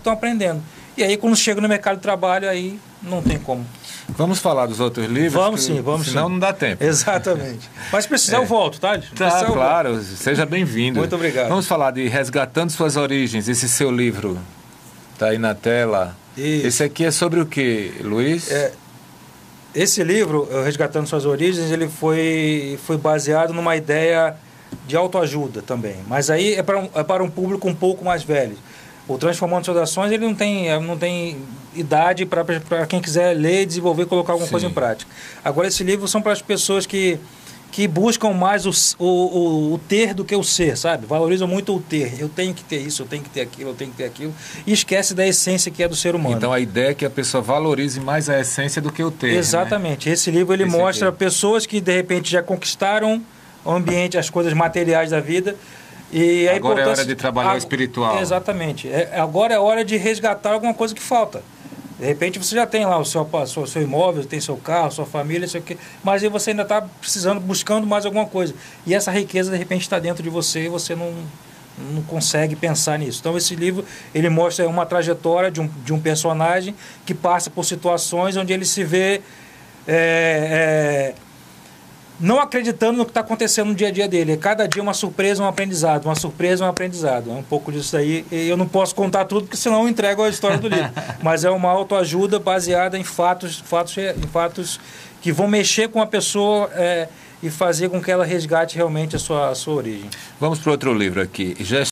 estão aprendendo. E aí, quando chega no mercado de trabalho, aí não tem como. Vamos falar dos outros livros? Vamos sim, vamos senão sim. não dá tempo. Exatamente. Mas se precisar eu volto, tá? Tá, claro. Seja bem-vindo. Muito obrigado. Vamos falar de Resgatando Suas Origens, esse seu livro. Tá aí na tela. Isso. Esse aqui é sobre o que, Luiz? Esse livro, Resgatando Suas Origens, ele foi baseado numa ideia de autoajuda também. Mas aí é para um público um pouco mais velho. O Transformando Suas Ações, ele não tem idade para quem quiser ler, desenvolver e colocar alguma coisa em prática. Agora, esse livro são para as pessoas que buscam mais o ter do que o ser, sabe? Valorizam muito o ter. Eu tenho que ter isso, eu tenho que ter aquilo, eu tenho que ter aquilo. E esquece da essência que é do ser humano. Então, a ideia é que a pessoa valorize mais a essência do que o ter. Exatamente. Né? Esse livro, ele mostra pessoas que, de repente, já conquistaram o ambiente, as coisas materiais da vida. E agora é hora de trabalhar o espiritual. Exatamente. Agora é hora de resgatar alguma coisa que falta. De repente você já tem lá o seu imóvel, tem seu carro, sua família, sei o quê, mas aí você ainda está precisando, buscando mais alguma coisa. E essa riqueza, de repente, está dentro de você e você não consegue pensar nisso. Então, esse livro, ele mostra uma trajetória de um personagem que passa por situações onde ele se vê não acreditando no que está acontecendo no dia a dia dele. Cada dia uma surpresa, um aprendizado. Uma surpresa, um aprendizado. É um pouco disso aí. E eu não posso contar tudo, porque senão eu entrego a história do livro. Mas é uma autoajuda baseada em fatos que vão mexer com a pessoa e fazer com que ela resgate realmente a sua origem. Vamos para outro livro aqui.